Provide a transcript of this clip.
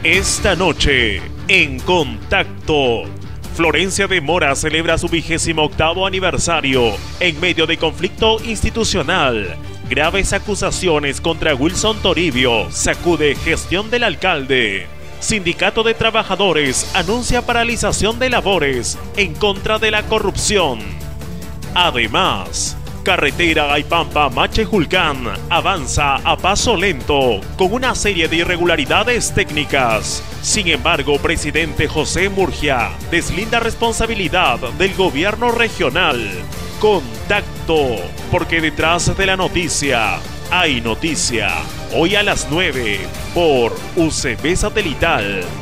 Esta noche, en Contacto, Florencia de Mora celebra su 28º aniversario en medio de conflicto institucional. Graves acusaciones contra Wilson Toribio sacude gestión del alcalde. Sindicato de Trabajadores anuncia paralización de labores en contra de la corrupción. Además, carretera Aipampa-Mache-Julcán avanza a paso lento con una serie de irregularidades técnicas. Sin embargo, presidente José Murgia deslinda responsabilidad del gobierno regional. Contacto, porque detrás de la noticia hay noticia. Hoy a las 9 por UCB Satelital.